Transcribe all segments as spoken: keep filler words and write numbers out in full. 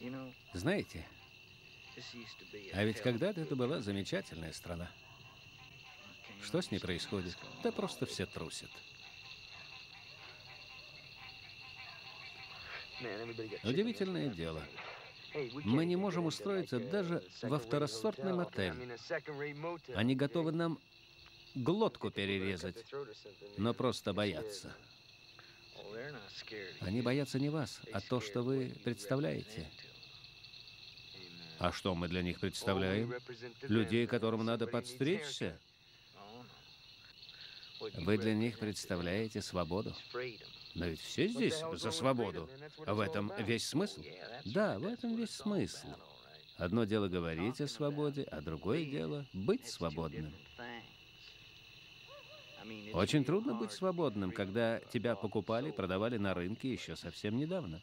Знаете, а ведь когда-то это была замечательная страна. Что с ней происходит? Да просто все трусят. Удивительное дело. Мы не можем устроиться даже во второсортный мотель. Они готовы нам глотку перерезать, но просто боятся. Они боятся не вас, а то, что вы представляете. А что мы для них представляем? Людей, которым надо подстричься? Вы для них представляете свободу. Но ведь все здесь за свободу. В этом весь смысл. Да, в этом весь смысл. Одно дело говорить о свободе, а другое дело быть свободным. Очень трудно быть свободным, когда тебя покупали, продавали на рынке еще совсем недавно.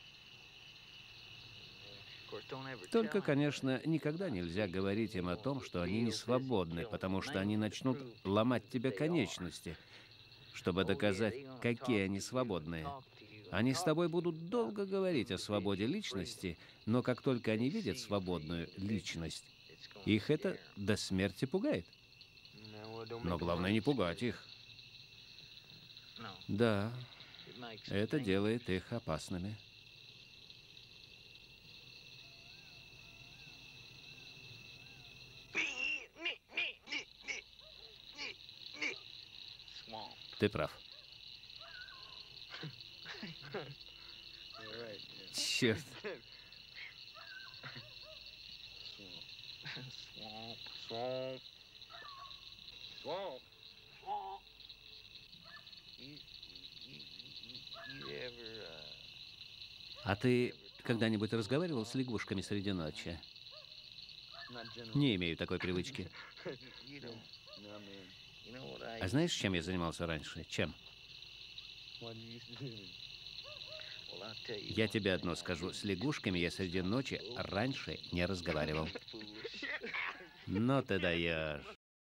Только, конечно, никогда нельзя говорить им о том, что они не свободны, потому что они начнут ломать тебе конечности, чтобы доказать, какие они свободные. Они с тобой будут долго говорить о свободе личности, но как только они видят свободную личность, их это до смерти пугает. Но главное не пугать их. Да, это делает их опасными. Ты прав. Черт. А ты когда-нибудь разговаривал с лягушками среди ночи? Не имею такой привычки. А знаешь, чем я занимался раньше? Чем? Я тебе одно скажу. С лягушками я среди ночи раньше не разговаривал. Но ты даешь.